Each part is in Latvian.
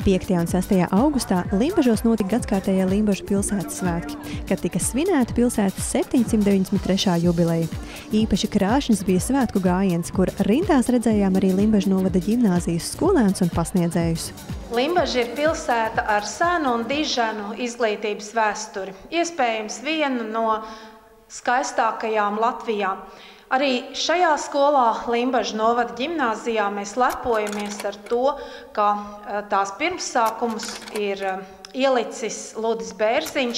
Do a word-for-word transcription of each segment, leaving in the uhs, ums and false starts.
piektajā un sestajā augustā Limbažos notika gadskārtējie Limbažu pilsētas svētki, kad tika svinēta pilsētas septiņsimt deviņdesmit trešā jubileja. Īpaši krāšņs bija svētku gājiens, kur rindās redzējām arī Limbažu novada ģimnāzijas skolēnus un pasniedzējus. Limbaža ir pilsēta ar senu un diženu izglītības vēsturi, iespējams viena no skaistākajām Latvijā. Arī šajā skolā, Limbažu novada ģimnāzijā, mēs lepojamies ar to, ka tās pirmsākumus ir ielicis Ludis Bērziņš.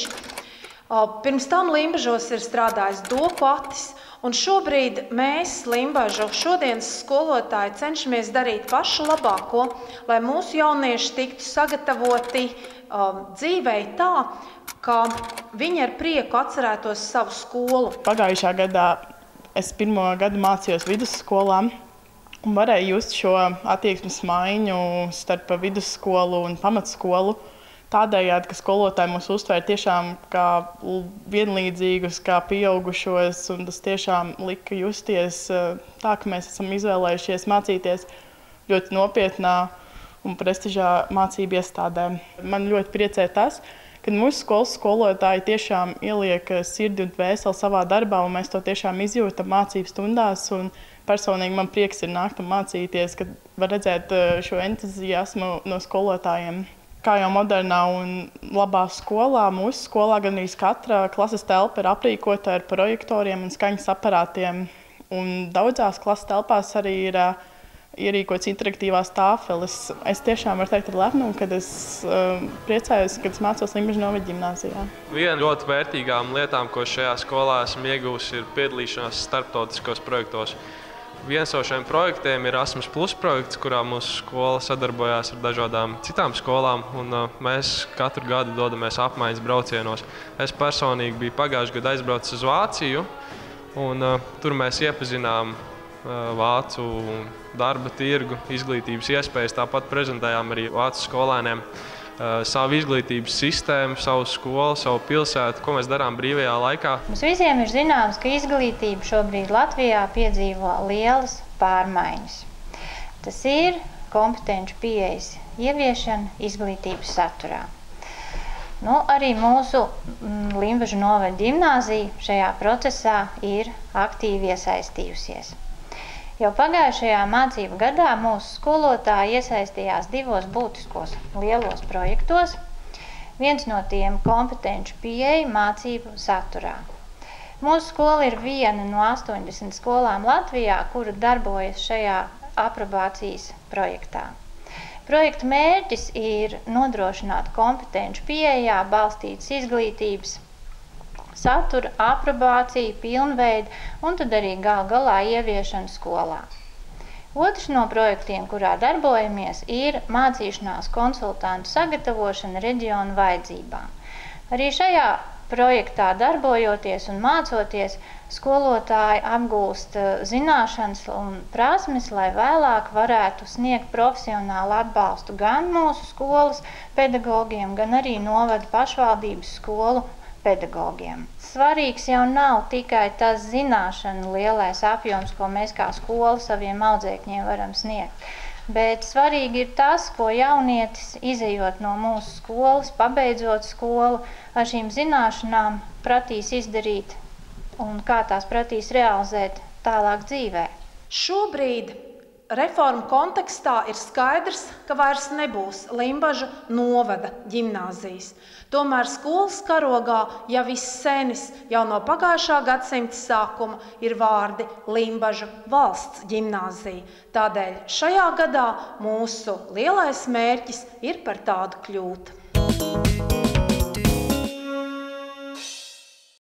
Pirms tam Limbažos ir strādājis Dopatis, un šobrīd mēs, Limbažu šodienas skolotāji, cenšamies darīt pašu labāko, lai mūsu jaunieši tiktu sagatavoti um, dzīvei tā, ka viņi ar prieku atcerētos savu skolu. Pagājušā gadā es pirmo gadu mācījos vidusskolā un varēju just šo attieksmes maiņu starp vidusskolu un pamatskolu. Tādējādi, ka skolotāji mūs uztvēra tiešām kā vienlīdzīgus, kā pieaugušos, un tas tiešām lika justies tā, ka mēs esam izvēlējušies mācīties ļoti nopietnā un prestižā mācību iestādē. Man ļoti priecē tas, kad mūsu skolas skolotāji tiešām ieliek sirdi un dvēseli savā darbā, un mēs to tiešām izjūtam mācību stundās. Un personīgi man prieks ir nākt un mācīties, kad var redzēt šo entuziasmu no skolotājiem. Kā jau modernā un labā skolā, mūsu skolā gandrīz katra klases telpa ir aprīkota ar projektoriem un skaņas aparātiem. Un daudzās klases telpās arī ir ierīkots interaktīvās tāfeles. Es tiešām varu teikt ar lepnumu, kad es uh, priecājos, kad es mācos Limbažu novada ģimnāzijā. Viena ļoti vērtīgām lietām, ko šajā skolā esmu iegūsi, ir piedalīšanās starptautiskos projektos. Viens no šiem projektiem ir Erasmus Plus projekts, kurā mūsu skola sadarbojās ar dažādām citām skolām, un uh, mēs katru gadu dodamies apmaiņas braucienos. Es personīgi biju pagājušajā gadā aizbraucis uz Vāciju, un uh, tur mēs iepazinām vācu darba tirgu, izglītības iespējas. Tāpat prezentējām arī vācu skolēniem savu izglītības sistēmu, savu skolu, savu pilsētu, ko mēs darām brīvajā laikā. Mums visiem ir zināms, ka izglītība šobrīd Latvijā piedzīvo lielas pārmaiņas. Tas ir kompetenču pieejas ieviešana izglītības saturā. Nu, arī mūsu Limbažu novada ģimnāzija šajā procesā ir aktīvi iesaistījusies. Jau pagājušajā mācību gadā mūsu skolotāji iesaistījās divos būtiskos lielos projektos. Viens no tiem kompetenču pieeja mācību saturā. Mūsu skola ir viena no astoņdesmit skolām Latvijā, kura darbojas šajā aprobācijas projektā. Projekta mērķis ir nodrošināt kompetenču pieejā balstītas izglītības satura, aprobāciju, pilnveidu un tad arī gal galā ieviešanu skolā. Otrs no projektiem, kurā darbojamies, ir mācīšanās konsultantu sagatavošana reģionu vajadzībām. Arī šajā projektā darbojoties un mācoties, skolotāji apgūst zināšanas un prasmes, lai vēlāk varētu sniegt profesionālu atbalstu gan mūsu skolas pedagogiem, gan arī novada pašvaldības skolu pedagogiem. Svarīgs jau nav tikai tas zināšanu lielais apjoms, ko mēs kā skola saviem audzēkņiem varam sniegt, bet svarīgi ir tas, ko jaunietis, izejot no mūsu skolas, pabeidzot skolu, ar šīm zināšanām pratīs izdarīt un kā tās pratīs realizēt tālāk dzīvē. Šobrīd reformu kontekstā ir skaidrs, ka vairs nebūs Limbažu novada ģimnāzijas. Tomēr skolas karogā jau izsenis, jau no pagājušā gadsimta sākuma ir vārdi Limbažu valsts ģimnāzija. Tādēļ šajā gadā mūsu lielais mērķis ir par tādu kļūt.